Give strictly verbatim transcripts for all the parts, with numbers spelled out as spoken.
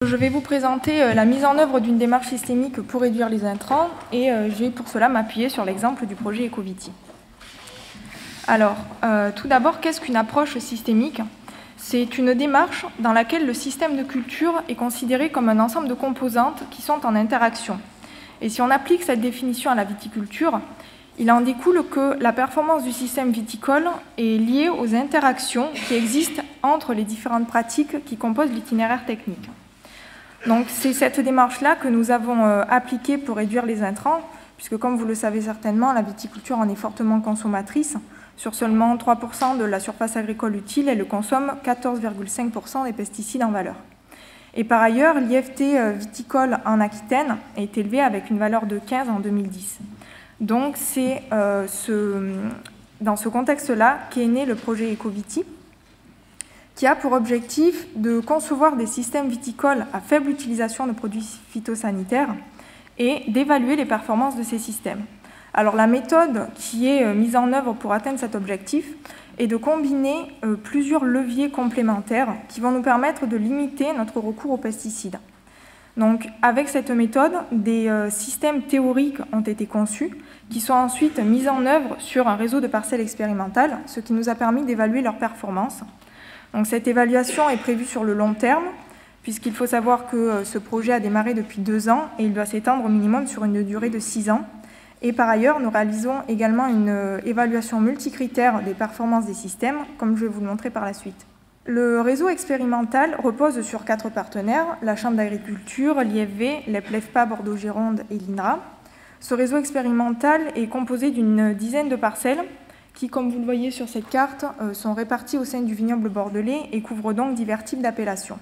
Je vais vous présenter la mise en œuvre d'une démarche systémique pour réduire les intrants et je vais pour cela m'appuyer sur l'exemple du projet Ecoviti. Alors, euh, tout d'abord, qu'est-ce qu'une approche systémique? C'est une démarche dans laquelle le système de culture est considéré comme un ensemble de composantes qui sont en interaction. Et si on applique cette définition à la viticulture, il en découle que la performance du système viticole est liée aux interactions qui existent entre les différentes pratiques qui composent l'itinéraire technique. Donc c'est cette démarche-là que nous avons euh, appliquée pour réduire les intrants, puisque comme vous le savez certainement, la viticulture en est fortement consommatrice. Sur seulement trois pour cent de la surface agricole utile, elle consomme quatorze virgule cinq pour cent des pesticides en valeur. Et par ailleurs, l'I F T viticole en Aquitaine est élevé avec une valeur de quinze en deux mille dix. Donc c'est euh, ce, dans ce contexte-là qu'est né le projet Ecoviti, qui a pour objectif de concevoir des systèmes viticoles à faible utilisation de produits phytosanitaires et d'évaluer les performances de ces systèmes. Alors la méthode qui est mise en œuvre pour atteindre cet objectif est de combiner plusieurs leviers complémentaires qui vont nous permettre de limiter notre recours aux pesticides. Donc avec cette méthode, des systèmes théoriques ont été conçus qui sont ensuite mis en œuvre sur un réseau de parcelles expérimentales, ce qui nous a permis d'évaluer leurs performances. Donc cette évaluation est prévue sur le long terme, puisqu'il faut savoir que ce projet a démarré depuis deux ans et il doit s'étendre au minimum sur une durée de six ans. Et par ailleurs, nous réalisons également une évaluation multicritère des performances des systèmes, comme je vais vous le montrer par la suite. Le réseau expérimental repose sur quatre partenaires, la Chambre d'agriculture, l'I F V, l'E P L E F P A Bordeaux-Gironde et l'INRA. Ce réseau expérimental est composé d'une dizaine de parcelles qui, comme vous le voyez sur cette carte, sont répartis au sein du vignoble bordelais et couvrent donc divers types d'appellations.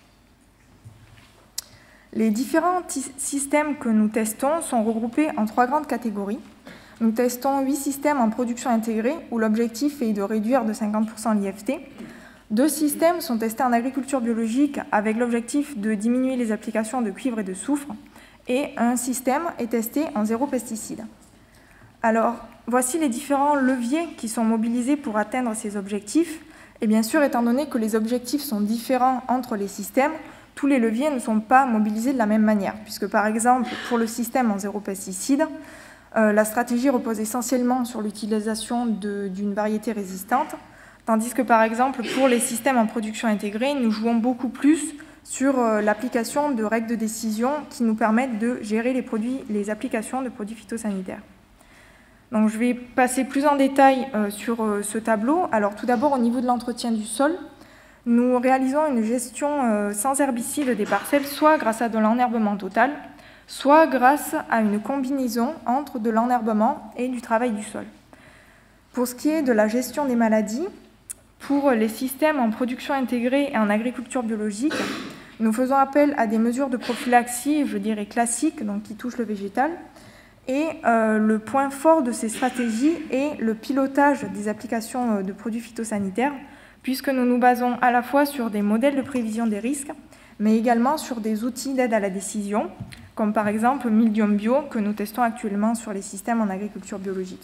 Les différents systèmes que nous testons sont regroupés en trois grandes catégories. Nous testons huit systèmes en production intégrée, où l'objectif est de réduire de cinquante pour cent l'I F T. Deux systèmes sont testés en agriculture biologique, avec l'objectif de diminuer les applications de cuivre et de soufre. Et un système est testé en zéro pesticide. Alors, voici les différents leviers qui sont mobilisés pour atteindre ces objectifs. Et bien sûr, étant donné que les objectifs sont différents entre les systèmes, tous les leviers ne sont pas mobilisés de la même manière, puisque par exemple, pour le système en zéro pesticide, euh, la stratégie repose essentiellement sur l'utilisation d'une variété résistante, tandis que par exemple, pour les systèmes en production intégrée, nous jouons beaucoup plus sur euh, l'application de règles de décision qui nous permettent de gérer les, produits, les applications de produits phytosanitaires. Donc, je vais passer plus en détail euh, sur euh, ce tableau. Alors, tout d'abord, au niveau de l'entretien du sol, nous réalisons une gestion euh, sans herbicide des parcelles, soit grâce à de l'enherbement total, soit grâce à une combinaison entre de l'enherbement et du travail du sol. Pour ce qui est de la gestion des maladies, pour les systèmes en production intégrée et en agriculture biologique, nous faisons appel à des mesures de prophylaxie, je dirais classiques, donc qui touchent le végétal. Et euh, le point fort de ces stratégies est le pilotage des applications de produits phytosanitaires, puisque nous nous basons à la fois sur des modèles de prévision des risques, mais également sur des outils d'aide à la décision, comme par exemple Mildium Bio, que nous testons actuellement sur les systèmes en agriculture biologique.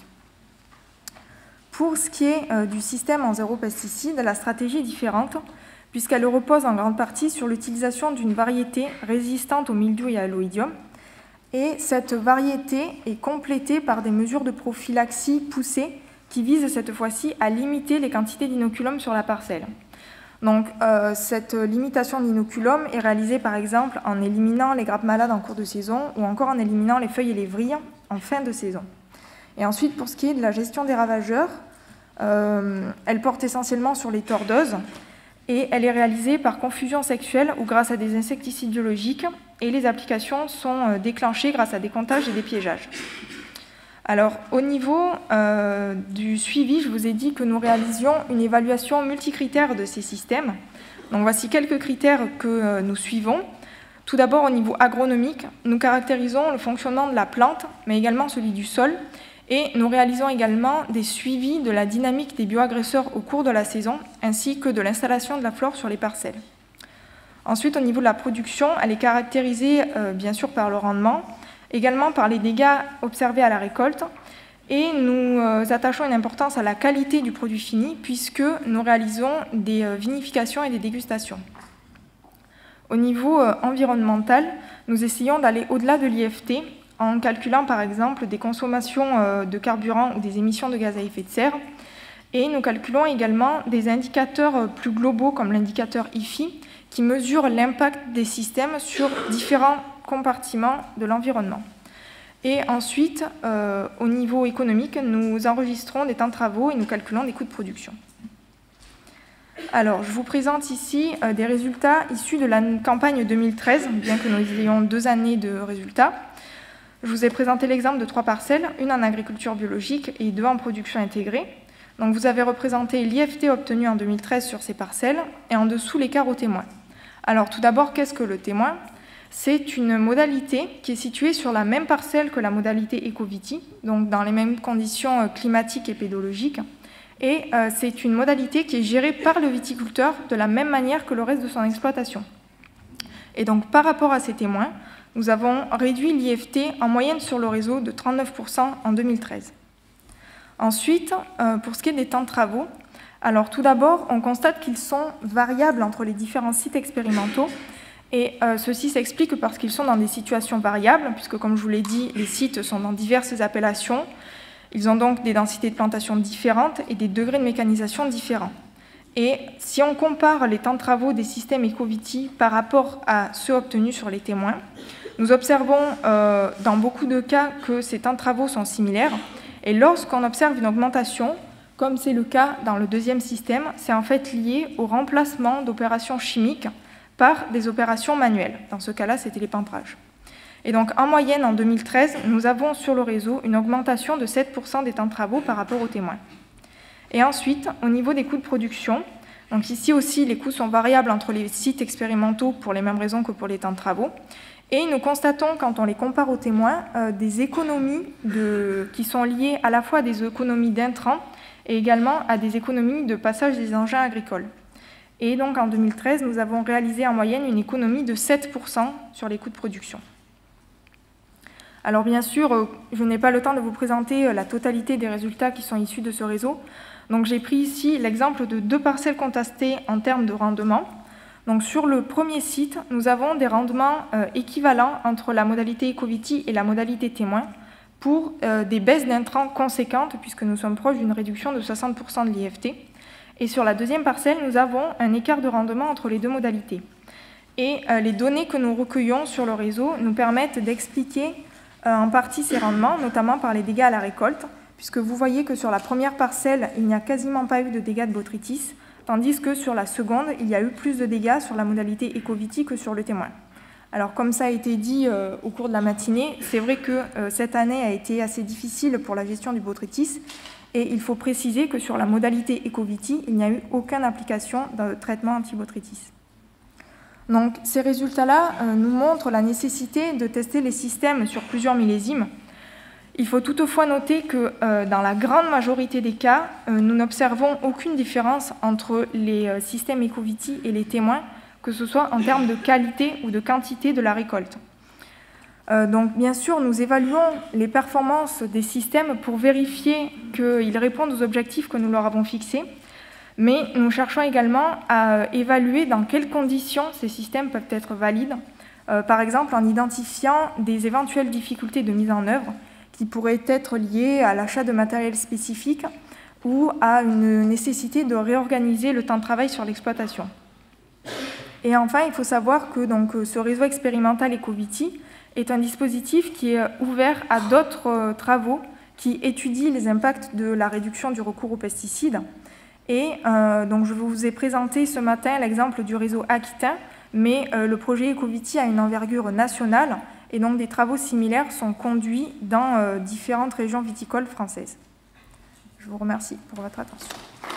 Pour ce qui est euh, du système en zéro pesticide, la stratégie est différente, puisqu'elle repose en grande partie sur l'utilisation d'une variété résistante au mildiou et à l'oïdium. Et cette variété est complétée par des mesures de prophylaxie poussées qui visent cette fois-ci à limiter les quantités d'inoculum sur la parcelle. Donc, euh, cette limitation d'inoculum est réalisée par exemple en éliminant les grappes malades en cours de saison ou encore en éliminant les feuilles et les vrilles en fin de saison. Et ensuite, pour ce qui est de la gestion des ravageurs, euh, elle porte essentiellement sur les tordeuses et elle est réalisée par confusion sexuelle ou grâce à des insecticides biologiques et les applications sont déclenchées grâce à des comptages et des piégeages. Alors, au niveau euh, du suivi, je vous ai dit que nous réalisions une évaluation multicritère de ces systèmes. Donc, voici quelques critères que euh, nous suivons. Tout d'abord, au niveau agronomique, nous caractérisons le fonctionnement de la plante, mais également celui du sol. Et nous réalisons également des suivis de la dynamique des bioagresseurs au cours de la saison, ainsi que de l'installation de la flore sur les parcelles. Ensuite, au niveau de la production, elle est caractérisée euh, bien sûr par le rendement, également par les dégâts observés à la récolte, et nous euh, attachons une importance à la qualité du produit fini, puisque nous réalisons des euh, vinifications et des dégustations. Au niveau euh, environnemental, nous essayons d'aller au-delà de l'I F T en calculant par exemple des consommations euh, de carburant ou des émissions de gaz à effet de serre. Et nous calculons également des indicateurs plus globaux comme l'indicateur I F I qui mesure l'impact des systèmes sur différents compartiments de l'environnement. Et ensuite, euh, au niveau économique, nous enregistrons des temps de travaux et nous calculons des coûts de production. Alors, je vous présente ici euh, des résultats issus de la campagne deux mille treize, bien que nous ayons deux années de résultats. Je vous ai présenté l'exemple de trois parcelles, une en agriculture biologique et deux en production intégrée. Donc, vous avez représenté l'I F T obtenu en deux mille treize sur ces parcelles et en dessous l'écart au témoin. Alors, tout d'abord, qu'est-ce que le témoin? C'est une modalité qui est située sur la même parcelle que la modalité Ecoviti, donc dans les mêmes conditions climatiques et pédologiques. Et euh, c'est une modalité qui est gérée par le viticulteur de la même manière que le reste de son exploitation. Et donc, par rapport à ces témoins, nous avons réduit l'I F T en moyenne sur le réseau de trente-neuf pour cent en deux mille treize. Ensuite, euh, pour ce qui est des temps de travaux, alors tout d'abord, on constate qu'ils sont variables entre les différents sites expérimentaux. Et euh, ceci s'explique parce qu'ils sont dans des situations variables, puisque, comme je vous l'ai dit, les sites sont dans diverses appellations. Ils ont donc des densités de plantation différentes et des degrés de mécanisation différents. Et si on compare les temps de travaux des systèmes Ecoviti par rapport à ceux obtenus sur les témoins, nous observons euh, dans beaucoup de cas que ces temps de travaux sont similaires. Et lorsqu'on observe une augmentation, comme c'est le cas dans le deuxième système, c'est en fait lié au remplacement d'opérations chimiques par des opérations manuelles. Dans ce cas-là, c'était l'épantrage. Et donc, en moyenne, en deux mille treize, nous avons sur le réseau une augmentation de sept pour cent des temps de travaux par rapport aux témoins. Et ensuite, au niveau des coûts de production, donc ici aussi, les coûts sont variables entre les sites expérimentaux pour les mêmes raisons que pour les temps de travaux. Et nous constatons, quand on les compare aux témoins, euh, des économies de, qui sont liées à la fois à des économies d'intrants et également à des économies de passage des engins agricoles. Et donc, en deux mille treize, nous avons réalisé en moyenne une économie de sept pour cent sur les coûts de production. Alors bien sûr, je n'ai pas le temps de vous présenter la totalité des résultats qui sont issus de ce réseau. Donc j'ai pris ici l'exemple de deux parcelles contestées en termes de rendement. Donc sur le premier site, nous avons des rendements euh, équivalents entre la modalité Ecoviti et la modalité témoin pour euh, des baisses d'intrants conséquentes, puisque nous sommes proches d'une réduction de soixante pour cent de l'I F T. Et sur la deuxième parcelle, nous avons un écart de rendement entre les deux modalités. Et euh, les données que nous recueillons sur le réseau nous permettent d'expliquer en partie ces rendements, notamment par les dégâts à la récolte, puisque vous voyez que sur la première parcelle, il n'y a quasiment pas eu de dégâts de botrytis, tandis que sur la seconde, il y a eu plus de dégâts sur la modalité Ecoviti que sur le témoin. Alors, comme ça a été dit euh, au cours de la matinée, c'est vrai que euh, cette année a été assez difficile pour la gestion du botrytis, et il faut préciser que sur la modalité Ecoviti, il n'y a eu aucune application de traitement anti-botrytis. Donc, ces résultats-là euh, nous montrent la nécessité de tester les systèmes sur plusieurs millésimes. Il faut toutefois noter que euh, dans la grande majorité des cas, euh, nous n'observons aucune différence entre les euh, systèmes Ecoviti et les témoins, que ce soit en termes de qualité ou de quantité de la récolte. Euh, donc, bien sûr, nous évaluons les performances des systèmes pour vérifier qu'ils répondent aux objectifs que nous leur avons fixés. Mais nous cherchons également à évaluer dans quelles conditions ces systèmes peuvent être valides, euh, par exemple en identifiant des éventuelles difficultés de mise en œuvre qui pourraient être liées à l'achat de matériel spécifique ou à une nécessité de réorganiser le temps de travail sur l'exploitation. Et enfin, il faut savoir que donc, ce réseau expérimental Ecoviti est un dispositif qui est ouvert à d'autres euh, travaux qui étudient les impacts de la réduction du recours aux pesticides. Et euh, donc je vous ai présenté ce matin l'exemple du réseau aquitain, mais euh, le projet Ecoviti a une envergure nationale et donc des travaux similaires sont conduits dans euh, différentes régions viticoles françaises. Je vous remercie pour votre attention.